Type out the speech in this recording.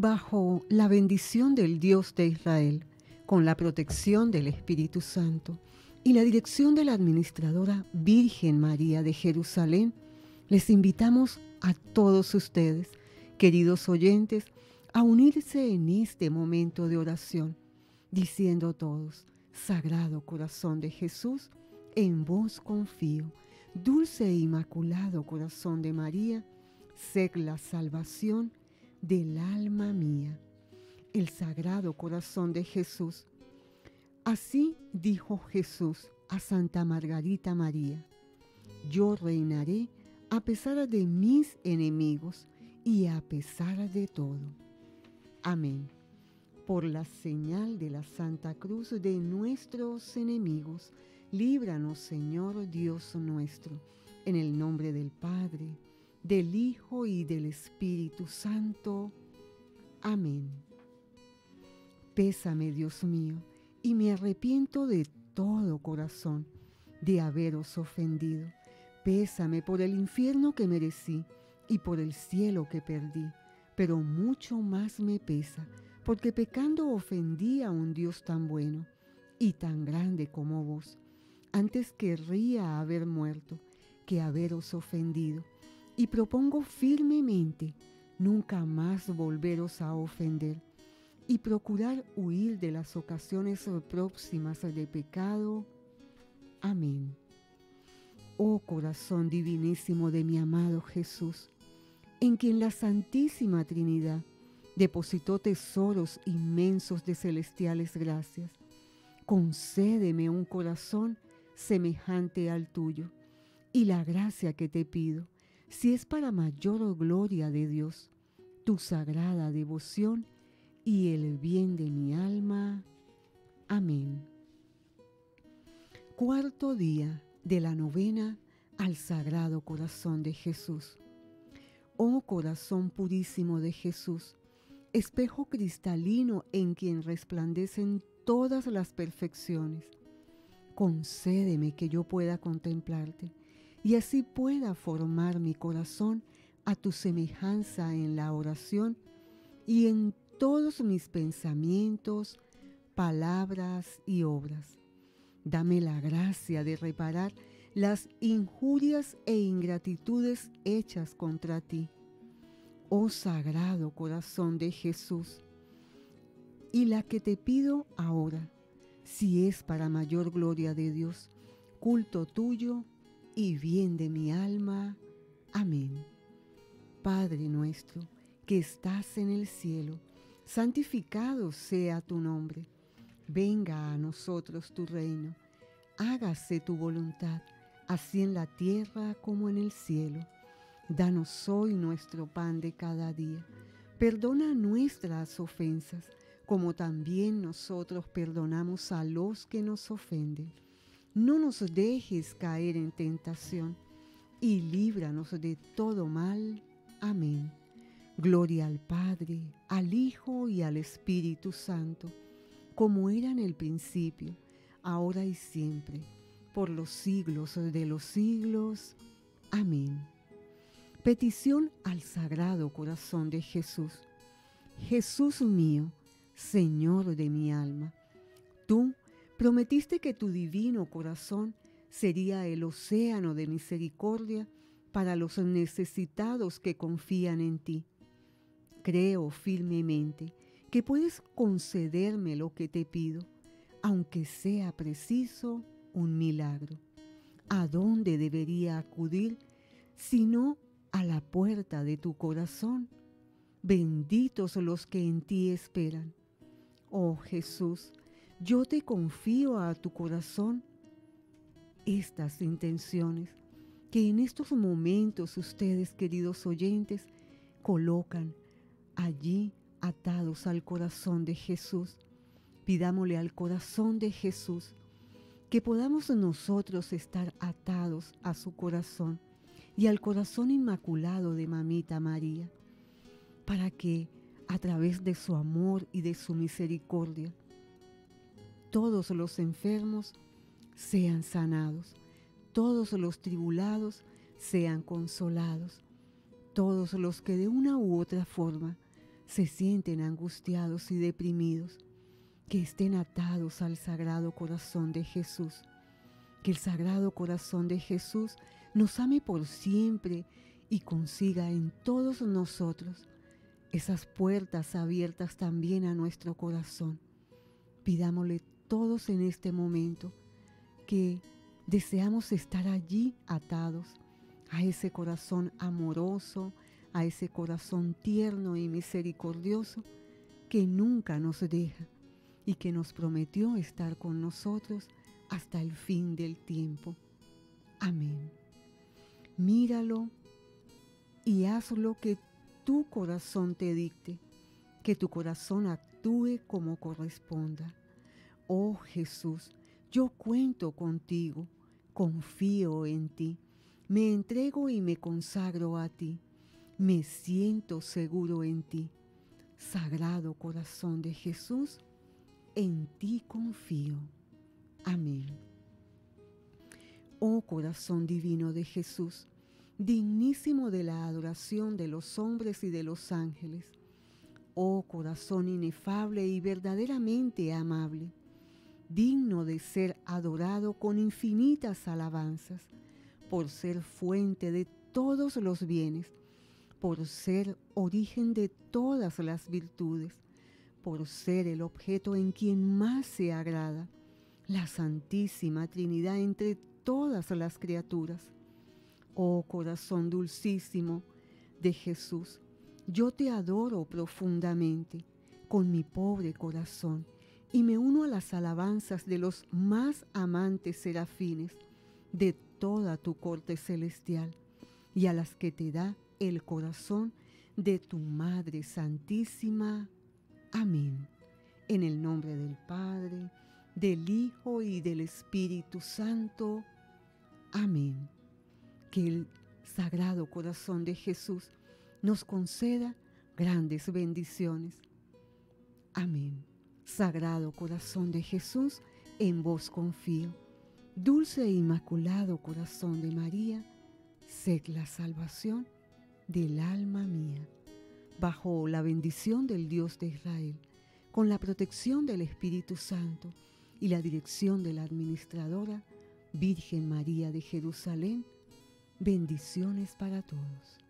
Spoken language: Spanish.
bajo la bendición del Dios de Israel, con la protección del Espíritu Santo y la dirección de la administradora Virgen María de Jerusalén, les invitamos a todos ustedes, queridos oyentes, a unirse en este momento de oración, diciendo todos: Sagrado Corazón de Jesús, en vos confío. Dulce e inmaculado Corazón de María, sed la salvación del alma mía. El Sagrado Corazón de Jesús. Así dijo Jesús a Santa Margarita María: yo reinaré a pesar de mis enemigos y a pesar de todo. Amén. Por la señal de la Santa Cruz de nuestros enemigos, líbranos, Señor Dios nuestro, en el nombre del Padre, del Hijo y del Espíritu Santo. Amén. Pésame, Dios mío, y me arrepiento de todo corazón de haberos ofendido. Pésame por el infierno que merecí y por el cielo que perdí, pero mucho más me pesa, porque pecando ofendí a un Dios tan bueno y tan grande como vos. Antes querría haber muerto que haberos ofendido, y propongo firmemente nunca más volveros a ofender y procurar huir de las ocasiones próximas de pecado. Amén. Oh corazón divinísimo de mi amado Jesús, en quien la Santísima Trinidad depositó tesoros inmensos de celestiales gracias, concédeme un corazón semejante al tuyo, y la gracia que te pido, si es para mayor gloria de Dios, tu sagrada devoción y el bien de mi alma. Amén. Cuarto día de la novena al Sagrado Corazón de Jesús. Oh corazón purísimo de Jesús, espejo cristalino en quien resplandecen todas las perfecciones, concédeme que yo pueda contemplarte y así pueda formar mi corazón a tu semejanza en la oración y en todos mis pensamientos, palabras y obras. Dame la gracia de reparar las injurias e ingratitudes hechas contra ti, oh Sagrado Corazón de Jesús, y la que te pido ahora, si es para mayor gloria de Dios, culto tuyo y bien de mi alma. Amén. Padre nuestro, que estás en el cielo, santificado sea tu nombre. Venga a nosotros tu reino. Hágase tu voluntad, así en la tierra como en el cielo. Danos hoy nuestro pan de cada día. Perdona nuestras ofensas, como también nosotros perdonamos a los que nos ofenden. No nos dejes caer en tentación, y líbranos de todo mal. Amén. Gloria al Padre, al Hijo y al Espíritu Santo, como era en el principio, ahora y siempre, por los siglos de los siglos. Amén. Petición al Sagrado Corazón de Jesús. Jesús mío, Señor de mi alma, tú prometiste que tu divino corazón sería el océano de misericordia para los necesitados que confían en ti. Creo firmemente que puedes concederme lo que te pido, aunque sea preciso un milagro. ¿A dónde debería acudir sino a la puerta de tu corazón? Benditos los que en ti esperan. Oh Jesús, yo te confío a tu corazón estas intenciones que en estos momentos ustedes, queridos oyentes, colocan allí atados al corazón de Jesús. Pidámosle al corazón de Jesús que podamos nosotros estar atados a su corazón y al corazón inmaculado de Mamita María, para que a través de su amor y de su misericordia, todos los enfermos sean sanados, todos los tribulados sean consolados, todos los que de una u otra forma se sienten angustiados y deprimidos, que estén atados al Sagrado Corazón de Jesús. Que el Sagrado Corazón de Jesús nos ame por siempre y consiga en todos nosotros esas puertas abiertas también a nuestro corazón. Pidámosle todos en este momento que deseamos estar allí atados a ese corazón amoroso, a ese corazón tierno y misericordioso que nunca nos deja y que nos prometió estar con nosotros hasta el fin del tiempo. Amén. Míralo y haz lo que tu corazón te dicte, que tu corazón actúe como corresponda. Oh Jesús, yo cuento contigo, confío en ti, me entrego y me consagro a ti, me siento seguro en ti. Sagrado Corazón de Jesús, en ti confío. Amén. Oh Corazón Divino de Jesús, dignísimo de la adoración de los hombres y de los ángeles. Oh Corazón inefable y verdaderamente amable, digno de ser adorado con infinitas alabanzas, por ser fuente de todos los bienes, por ser origen de todas las virtudes, por ser el objeto en quien más se agrada, la Santísima Trinidad entre todas las criaturas. Oh Corazón dulcísimo de Jesús, yo te adoro profundamente con mi pobre corazón y me uno a las alabanzas de los más amantes serafines de toda tu corte celestial y a las que te da el corazón de tu Madre Santísima. Amén. En el nombre del Padre, del Hijo y del Espíritu Santo. Amén. Que el Sagrado Corazón de Jesús nos conceda grandes bendiciones. Amén. Sagrado Corazón de Jesús, en vos confío. Dulce e Inmaculado Corazón de María, sed la salvación del alma mía. Bajo la bendición del Dios de Israel, con la protección del Espíritu Santo y la dirección de la administradora Virgen María de Jerusalén, bendiciones para todos.